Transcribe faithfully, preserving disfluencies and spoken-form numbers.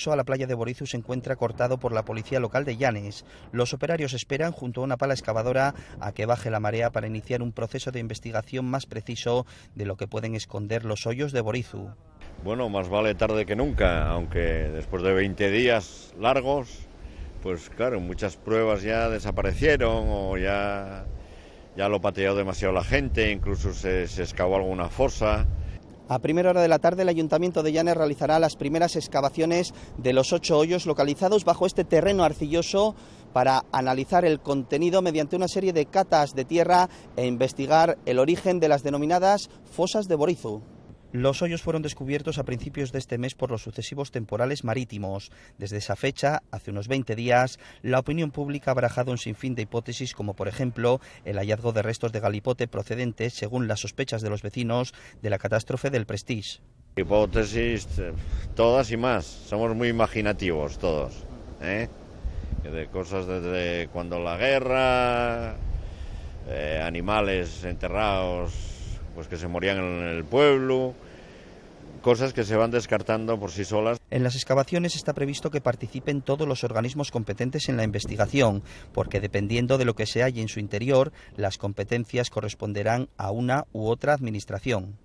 acceso a la playa de Borizu se encuentra cortado por la policía local de Llanes. Los operarios esperan, junto a una pala excavadora, a que baje la marea para iniciar un proceso de investigación más preciso de lo que pueden esconder los hoyos de Borizu. Bueno, más vale tarde que nunca, aunque después de veinte días largos, pues claro, muchas pruebas ya desaparecieron o ya, ya lo pateó demasiado la gente, incluso se, se excavó alguna fosa. A primera hora de la tarde, el Ayuntamiento de Llanes realizará las primeras excavaciones de los ocho hoyos localizados bajo este terreno arcilloso para analizar el contenido mediante una serie de catas de tierra e investigar el origen de las denominadas fosas de Borizu. Los hoyos fueron descubiertos a principios de este mes por los sucesivos temporales marítimos. Desde esa fecha, hace unos veinte días, la opinión pública ha barajado un sinfín de hipótesis, como por ejemplo el hallazgo de restos de galipote procedentes, según las sospechas de los vecinos, de la catástrofe del Prestige. Hipótesis todas y más, somos muy imaginativos todos, ¿eh? De cosas desde cuando la guerra, eh, animales enterrados pues que se morían en el pueblo, cosas que se van descartando por sí solas. En las excavaciones está previsto que participen todos los organismos competentes en la investigación, porque dependiendo de lo que se halle en su interior, las competencias corresponderán a una u otra administración.